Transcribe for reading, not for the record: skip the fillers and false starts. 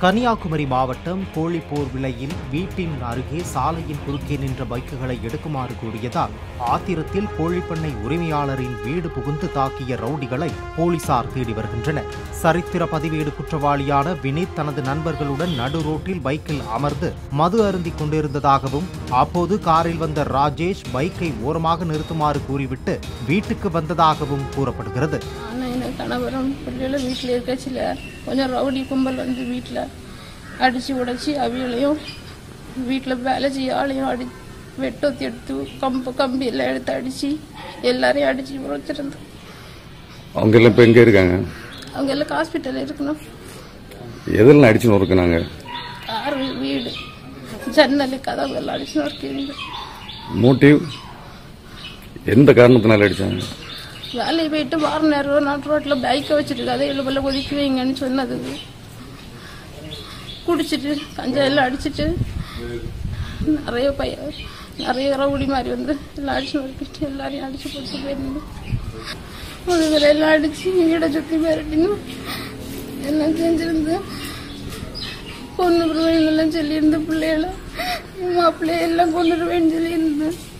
கன்னியாகுமரி மாவட்டம் கோழிப்போர் விலையில் வீட்டின் அருகே சாலையின் குறுக்கே நின்ற பைக்குகளை எடுக்குமாறு கூறியதால் ஆத்திரத்தில் கோழிப்பண்ணை உரிமையாளரின் வீடு புகுந்து தாக்கிய ரவுடிகளை போலீசார் தேடி வருகின்றனர். சரித்திர பதிவேடு குற்றவாளியான வினித் தனது நண்பர்களுடன் நடு ரோட்டில் பைக்கில் அமர்ந்து மது அருந்திக் கொண்டிருந்ததாகவும் அப்போது காரில் வந்த ராஜேஷ் பைக்கை ஓரமாக நிறுத்துமாறு கூறிவிட்டு வீட்டுக்கு வந்ததாகவும் கூறப்படுகிறது. கணவரும் பிள்ளைகளும் வீட்டில் இருக்கச்சில கொஞ்சம் ரவுடி கும்பல் வந்து வீட்டில் அடித்து உடைச்சி அவியலையும் வீட்டில் வேலை செய்ய ஆளையும் வெட்டொத்தி எடுத்து கம்பி எல்லாம் எடுத்து அடித்து எல்லாரையும் அடித்து உழைச்சிருந்தோம். அவங்க எல்லாம் இப்போ எங்கே இருக்காங்க? அவங்க எல்லாம் ஹாஸ்பிட்டலில் இருக்கணும். எதெல்லாம் அடிச்சு நொறுக்குனாங்க? காரு, வீடு, ஜன்னல், கதவு எல்லாம் அடிச்சு நொறுக்கிங்க. மோட்டிவ் எந்த காரணத்தினால அடிச்சாங்க? வேலையை போயிட்டு வார நேரம் நாட்டு ரோட்டில் பைக்கை வச்சுட்டு அதை எழுபல ஒதுக்கி வைங்கன்னு சொன்னது. குடிச்சிட்டு கஞ்சா எல்லாம் அடிச்சுட்டு நிறைய ரவுடி மாதிரி வந்து எல்லாம் அடிச்சு நொறுக்கிட்டு எல்லாரையும் அடிச்சு போட்டு போயிருந்தோம். முழுவதும் எல்லாம் அடிச்சு வீடை சுற்றி மிரட்டினோம். எல்லாம் செஞ்சிருந்து கொண்டுருவேன் எல்லாம் சொல்லியிருந்த பிள்ளைகளை மாப்பிள்ளைய எல்லாம் கொண்டுருவேன்னு சொல்லியிருந்தேன்.